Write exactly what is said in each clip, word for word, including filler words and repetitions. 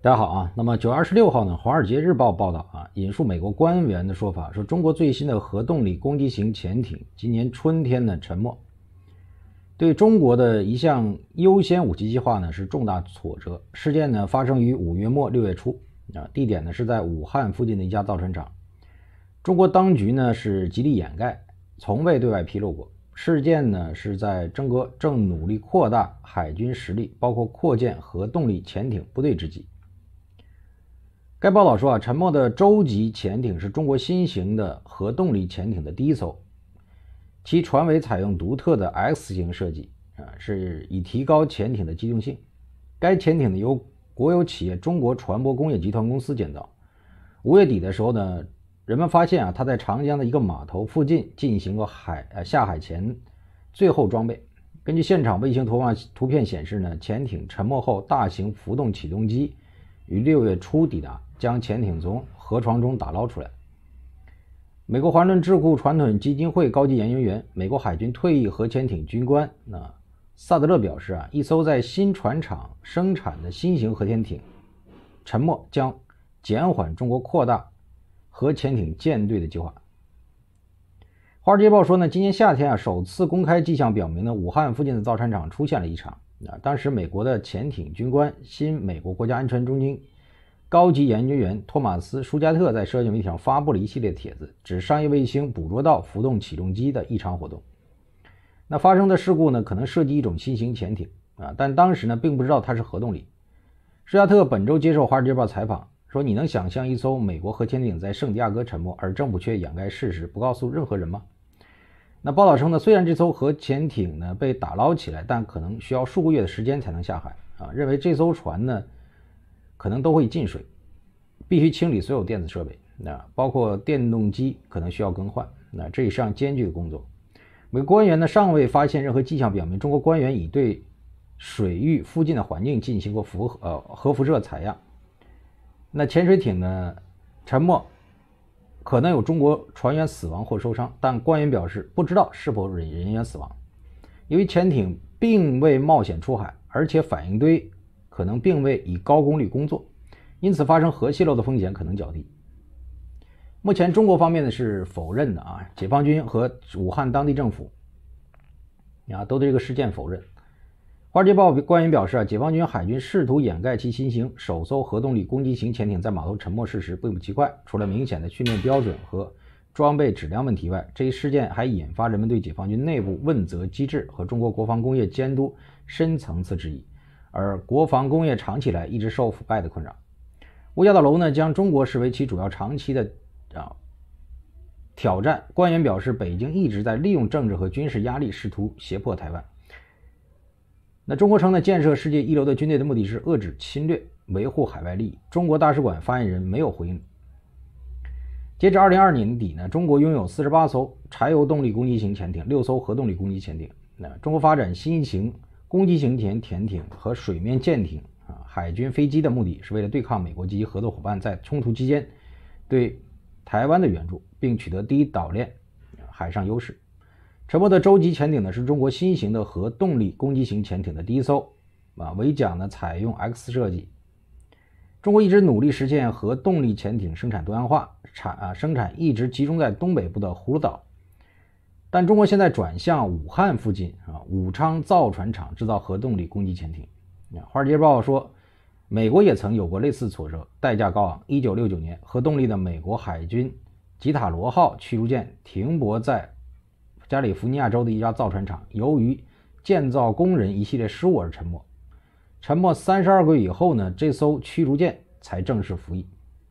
大家好啊，那么九月二十六号呢，《华尔街日报》报道啊，引述美国官员的说法，说中国最新的核动力攻击型潜艇今年春天呢沉没，对中国的一项优先武器计划呢是重大挫折。事件呢发生于五月末六月初啊，地点呢是在武汉附近的一家造船厂。中国当局呢是极力掩盖，从未对外披露过。事件呢是在中国正努力扩大海军实力，包括扩建核动力潜艇部队之际。该报道说啊，沉没的洲级潜艇是中国新型的核动力潜艇的第一艘，其船尾采用独特的 X 型设计啊，是以提高潜艇的机动性。该潜艇呢由国有企业中国船舶工业集团公司建造。五月底的时候呢，人们发现啊，它在长江的一个码头附近进行过海呃下海前最后装备。根据现场卫星图图片显示呢，潜艇沉没后，大型浮动起重机于六月初抵达，将潜艇从河床中打捞出来。美国华盛顿智库传统基金会高级研究员、美国海军退役核潜艇军官那萨德勒表示啊，一艘在新船厂生产的新型核潜艇沉没将减缓中国扩大核潜艇舰队的计划。华尔街报说呢，今年夏天啊，首次公开迹象表明呢，武汉附近的造船厂出现了异常。啊，当时美国的潜艇军官、新美国国家安全中心高级研究员托马斯·舒加特在社交媒体上发布了一系列帖子，指商业卫星捕捉到浮动起重机的异常活动。那发生的事故呢，可能涉及一种新型潜艇啊，但当时呢，并不知道它是核动力。舒加特本周接受《华尔街报》采访说：“你能想象一艘美国核潜艇在圣地亚哥沉没，而政府却掩盖事实，不告诉任何人吗？”那报道称呢，虽然这艘核潜艇呢被打捞起来，但可能需要数个月的时间才能下海啊。认为这艘船呢可能都会进水，必须清理所有电子设备，那包括电动机可能需要更换，那这是一项艰巨的工作。美国官员呢尚未发现任何迹象表明中国官员已对水域附近的环境进行过辐呃核辐射采样。那潜水艇呢沉没可能有中国船员死亡或受伤，但官员表示不知道是否人员死亡。由于潜艇并未冒险出海，而且反应堆可能并未以高功率工作，因此发生核泄漏的风险可能较低。目前中国方面呢是否认的啊，解放军和武汉当地政府啊都对这个事件否认。华尔街报官员表示啊，解放军海军试图掩盖其新型首艘核动力攻击型潜艇在码头沉没事实并不奇怪，除了明显的训练标准和装备质量问题外，这一事件还引发人们对解放军内部问责机制和中国国防工业监督深层次质疑，而国防工业长期以来一直受腐败的困扰。吴家道楼呢将中国视为其主要长期的啊挑战。官员表示，北京一直在利用政治和军事压力试图胁迫台湾。那中国称呢，建设世界一流的军队的目的是遏制侵略，维护海外利益。中国大使馆发言人没有回应。截至二零二二年底呢，中国拥有四十八艘柴油动力攻击型潜艇，六艘核动力攻击潜艇。那中国发展新型攻击型潜潜艇和水面舰艇啊，海军飞机的目的是为了对抗美国及其合作伙伴在冲突期间对台湾的援助，并取得第一岛链海上优势。沉没的洲级潜艇呢是中国新型的核动力攻击型潜艇的第一艘啊，尾桨呢采用 X 设计。中国一直努力实现核动力潜艇生产多样化，产啊生产一直集中在东北部的葫芦岛，但中国现在转向武汉附近啊武昌造船厂制造核动力攻击潜艇。华尔街报说，美国也曾有过类似挫折，代价高昂。一九六九年，核动力的美国海军吉塔罗号驱逐舰停泊在加利福尼亚州的一家造船厂，由于建造工人一系列失误而沉没。沉没三十二个月以后呢，这艘驱逐舰才正式服役。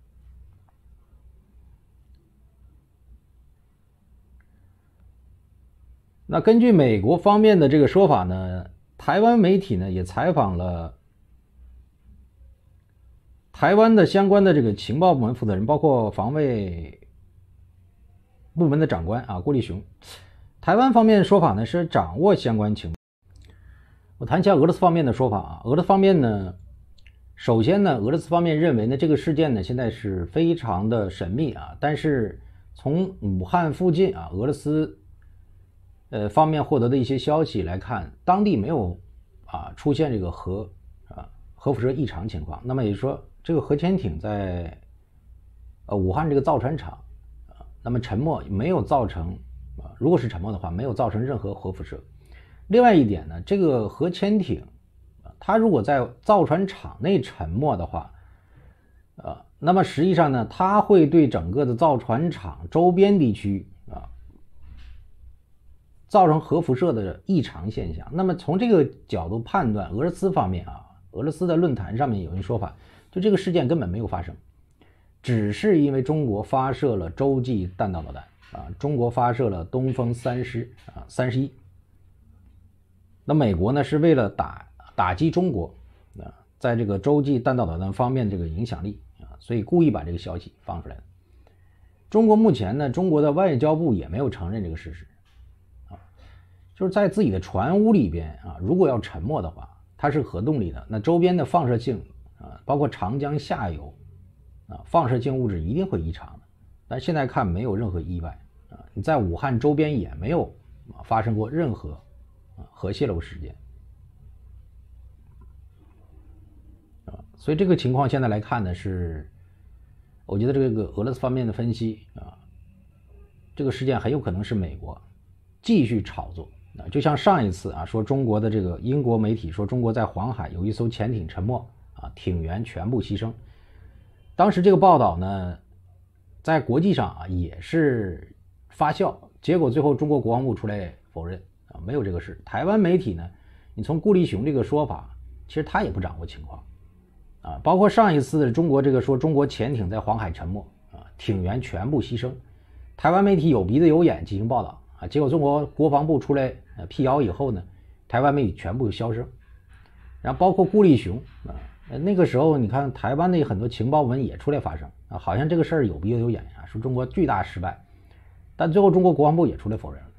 那根据美国方面的这个说法呢，台湾媒体呢也采访了台湾的相关的这个情报部门负责人，包括防卫部门的长官啊郭立雄。台湾方面的说法呢是掌握相关情报。我谈一下俄罗斯方面的说法啊，俄罗斯方面呢，首先呢，俄罗斯方面认为呢这个事件呢现在是非常的神秘啊，但是从武汉附近啊俄罗斯呃方面获得的一些消息来看，当地没有啊出现这个核啊核辐射异常情况，那么也就是说这个核潜艇在呃武汉这个造船厂啊，那么沉没没有造成啊，如果是沉没的话，没有造成任何核辐射。另外一点呢，这个核潜艇啊，它如果在造船厂内沉没的话，呃，那么实际上呢，它会对整个的造船厂周边地区啊造成核辐射的异常现象。那么从这个角度判断，俄罗斯方面啊，俄罗斯的论坛上面有一说法，就这个事件根本没有发生，只是因为中国发射了洲际弹道导弹啊，中国发射了东风三十啊三十一。那美国呢是为了打打击中国啊，在这个洲际弹道导弹方面这个影响力啊，所以故意把这个消息放出来的。中国目前呢，中国的外交部也没有承认这个事实啊，就是在自己的船坞里边啊，如果要沉没的话，它是核动力的，那周边的放射性啊，包括长江下游啊，放射性物质一定会异常的。但现在看没有任何意外啊，你在武汉周边也没有啊发生过任何啊核泄漏事件啊，所以这个情况现在来看呢，是我觉得这个俄罗斯方面的分析啊，这个事件很有可能是美国继续炒作啊，就像上一次啊说中国的这个英国媒体说中国在黄海有一艘潜艇沉没啊，艇员全部牺牲。当时这个报道呢，在国际上啊也是发酵，结果最后中国国防部出来否认啊，没有这个事。台湾媒体呢，你从顾立雄这个说法，其实他也不掌握情况啊，包括上一次的中国这个说中国潜艇在黄海沉没啊，艇员全部牺牲，台湾媒体有鼻子有眼进行报道啊，结果中国国防部出来呃辟谣以后呢，台湾媒体全部销声。然后包括顾立雄啊，那个时候你看台湾的很多情报文也出来发声啊，好像这个事儿有鼻子有眼啊，说中国巨大失败，但最后中国国防部也出来否认了。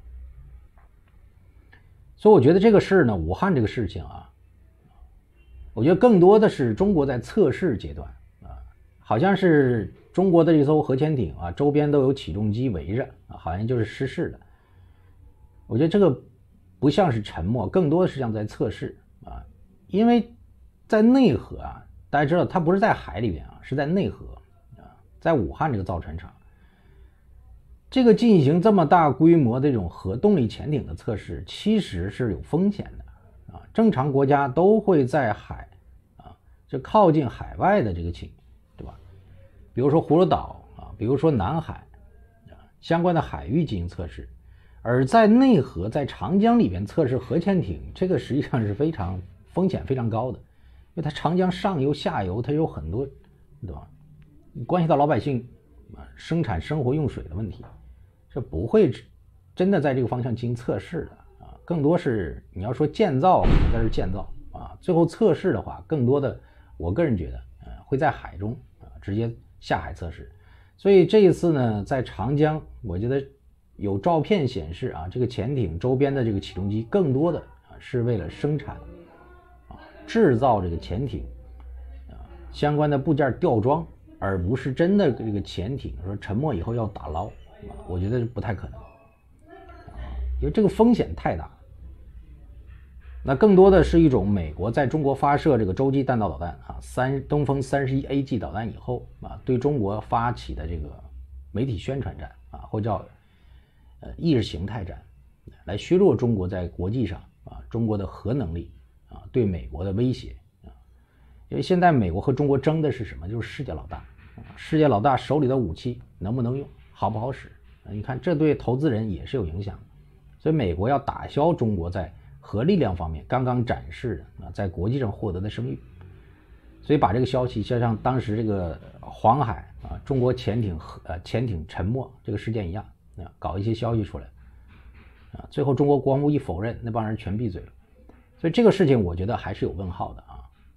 所以我觉得这个事呢，武汉这个事情啊，我觉得更多的是中国在测试阶段啊，好像是中国的这艘核潜艇啊，周边都有起重机围着啊，好像就是失事的。我觉得这个不像是沉没，更多的是像在测试啊，因为在内河啊，大家知道它不是在海里边啊，是在内河啊，在武汉这个造船厂，这个进行这么大规模的这种核动力潜艇的测试，其实是有风险的啊。正常国家都会在海啊，就靠近海外的这个情，对吧？比如说葫芦岛啊，比如说南海啊，相关的海域进行测试。而在内河，在长江里边测试核潜艇，这个实际上是非常风险非常高的，因为它长江上游、下游它有很多，对吧？关系到老百姓啊生产生活用水的问题，这不会真的在这个方向进行测试的啊。更多是你要说建造，那是建造啊，最后测试的话，更多的我个人觉得，呃，会在海中啊直接下海测试。所以这一次呢，在长江，我觉得。有照片显示啊，这个潜艇周边的这个起重机更多的啊是为了生产啊制造这个潜艇啊相关的部件吊装，而不是真的这个潜艇说沉没以后要打捞啊，我觉得不太可能啊，因为这个风险太大。那更多的是一种美国在中国发射这个洲际弹道导弹啊，三东风三十一 A 级导弹以后啊，对中国发起的这个媒体宣传战啊，或叫呃，意识形态战，来削弱中国在国际上啊中国的核能力啊对美国的威胁啊，因为现在美国和中国争的是什么？就是世界老大啊，世界老大手里的武器能不能用，好不好使啊？你看这对投资人也是有影响的，所以美国要打消中国在核力量方面刚刚展示的啊在国际上获得的声誉，所以把这个消息就像当时这个黄海啊中国潜艇呃潜艇沉没这个事件一样。啊，搞一些消息出来，啊，最后中国国防部一否认，那帮人全闭嘴了。所以这个事情我觉得还是有问号的啊，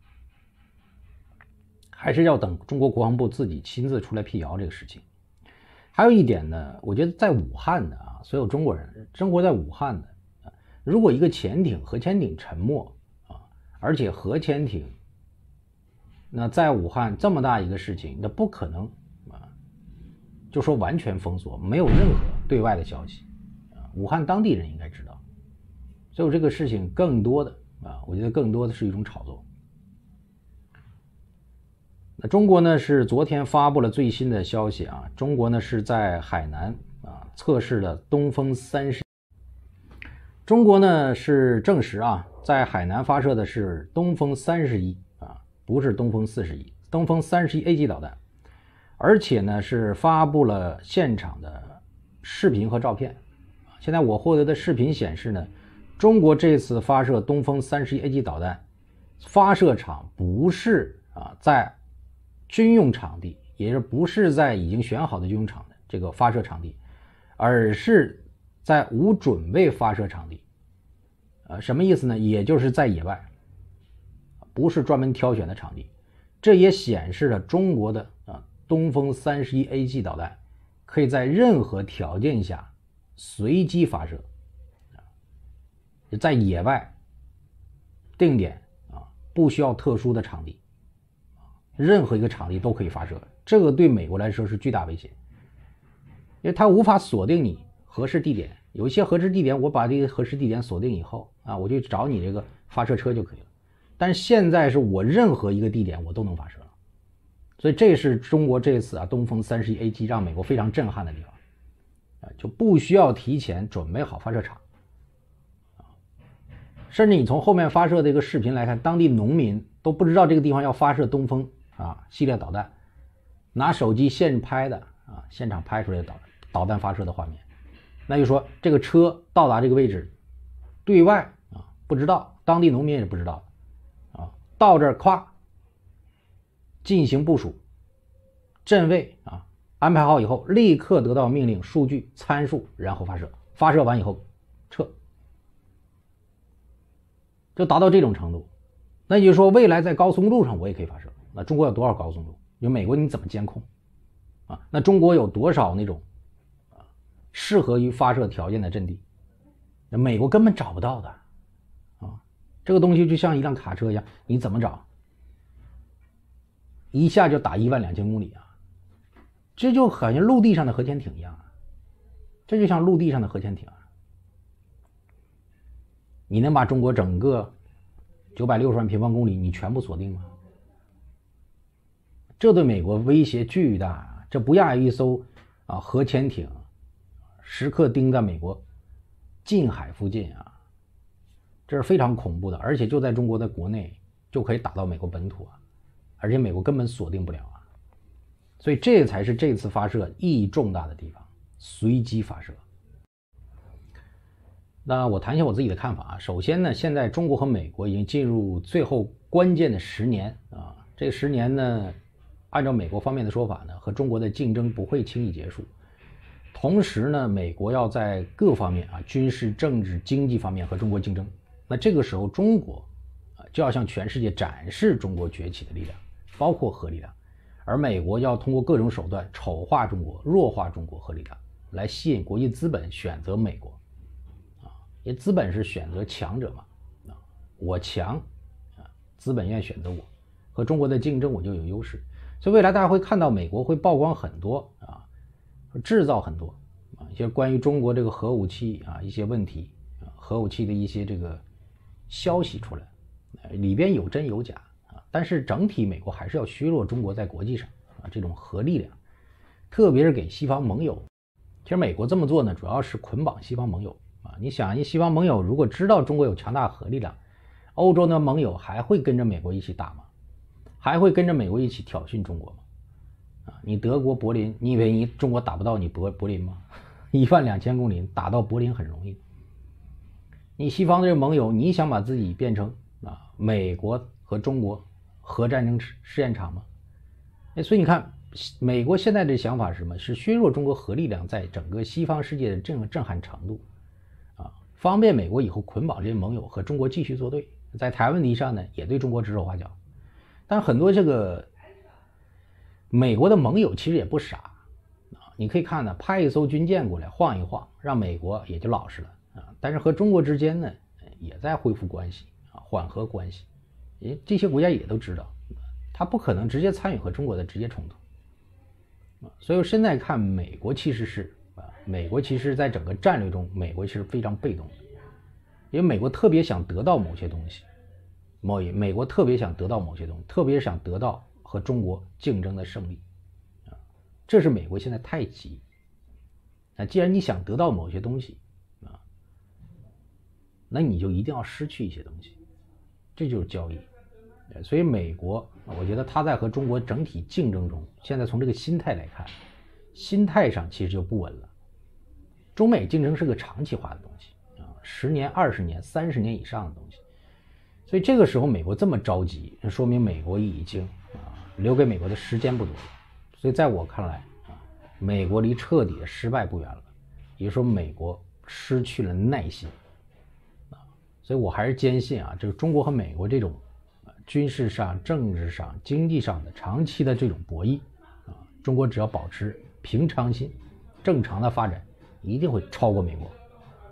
还是要等中国国防部自己亲自出来辟谣这个事情。还有一点呢，我觉得在武汉的啊，所有中国人生活在武汉的啊，如果一个潜艇核潜艇沉没啊，而且核潜艇那在武汉这么大一个事情，那不可能。就说完全封锁，没有任何对外的消息啊，武汉当地人应该知道，所以这个事情更多的啊，我觉得更多的是一种炒作。 那中国呢是昨天发布了最新的消息啊，中国呢是在海南啊测试了东风三十。中国呢是证实啊，在海南发射的是东风三十一啊，不是东风四十一，东风三十一 A 级导弹，而且呢是发布了现场的视频和照片。现在我获得的视频显示呢，中国这次发射东风三十一 A 级导弹，发射场不是啊在军用场地，也是不是在已经选好的军用场的这个发射场地，而是在无准备发射场地。呃，什么意思呢？也就是在野外，不是专门挑选的场地。这也显示了中国的啊东风三十一 A 级导弹可以在任何条件下随机发射，在野外定点啊，不需要特殊的场地。任何一个场地都可以发射，这个对美国来说是巨大威胁，因为它无法锁定你合适地点。有一些合适地点，我把这个合适地点锁定以后啊，我就找你这个发射车就可以了。但是现在是我任何一个地点我都能发射了，所以这是中国这次啊东风三十一 A 级让美国非常震撼的地方啊，就不需要提前准备好发射场。甚至你从后面发射的一个视频来看，当地农民都不知道这个地方要发射东风啊系列导弹，拿手机现拍的啊，现场拍出来的导弹导弹发射的画面。那就说这个车到达这个位置，对外啊不知道，当地农民也不知道啊，到这儿咵进行部署，阵位啊安排好以后，立刻得到命令、数据、参数，然后发射。发射完以后撤，就达到这种程度。那也就是说，未来在高速公路上我也可以发射。那中国有多少高速公路？有美国你怎么监控啊？那中国有多少那种啊适合于发射条件的阵地？那美国根本找不到的啊！这个东西就像一辆卡车一样，你怎么找？一下就打一万两千公里啊！这就好像陆地上的核潜艇一样啊！这就像陆地上的核潜艇啊！你能把中国整个九百六十万平方公里你全部锁定吗？这对美国威胁巨大，这不亚于一艘啊核潜艇时刻盯在美国近海附近啊，这是非常恐怖的，而且就在中国的国内就可以打到美国本土啊，而且美国根本锁定不了啊，所以这才是这次发射意义重大的地方，随机发射。那我谈一下我自己的看法啊。首先呢，现在中国和美国已经进入最后关键的十年啊，这十年呢，按照美国方面的说法呢，和中国的竞争不会轻易结束。同时呢，美国要在各方面啊，军事、政治、经济方面和中国竞争。那这个时候，中国啊就要向全世界展示中国崛起的力量，包括核力量。而美国要通过各种手段丑化中国、弱化中国核力量，来吸引国际资本选择美国。因为资本是选择强者嘛，啊，我强，啊，资本愿意选择我，和中国的竞争我就有优势，所以未来大家会看到美国会曝光很多啊，制造很多啊一些关于中国这个核武器啊一些问题啊核武器的一些这个消息出来，里边有真有假啊，但是整体美国还是要削弱中国在国际上啊这种核力量，特别是给西方盟友。其实美国这么做呢，主要是捆绑西方盟友。啊，你想，一西方盟友如果知道中国有强大核力量，欧洲的盟友还会跟着美国一起打吗？还会跟着美国一起挑衅中国吗？啊，你德国柏林，你以为你中国打不到你柏柏林吗？一万两千公里打到柏林很容易。你西方的这个盟友，你想把自己变成啊美国和中国核战争试验场吗？哎，所以你看，美国现在的想法是什么？是削弱中国核力量在整个西方世界的这个震撼程度。方便美国以后捆绑这些盟友和中国继续作对，在台湾问题上呢，也对中国指手画脚。但很多这个美国的盟友其实也不傻啊，你可以看呢，派一艘军舰过来晃一晃，让美国也就老实了啊。但是和中国之间呢，也在恢复关系啊，缓和关系。因为这些国家也都知道，他不可能直接参与和中国的直接冲突啊。所以现在看，美国其实是。美国其实在整个战略中，美国是非常被动的，因为美国特别想得到某些东西，某美国特别想得到某些东西，特别想得到和中国竞争的胜利啊，这是美国现在太急。那既然你想得到某些东西啊，那你就一定要失去一些东西，这就是交易。所以美国，我觉得他在和中国整体竞争中，现在从这个心态来看，心态上其实就不稳了。中美竞争是个长期化的东西啊，十年、二十年、三十年以上的东西。所以这个时候美国这么着急，说明美国已经啊留给美国的时间不多了。所以在我看来啊，美国离彻底的失败不远了，也就是说美国失去了耐心啊。所以我还是坚信啊，这个中国和美国这种军事上、政治上、经济上的长期的这种博弈啊，中国只要保持平常心、正常的发展，一定会超过美国。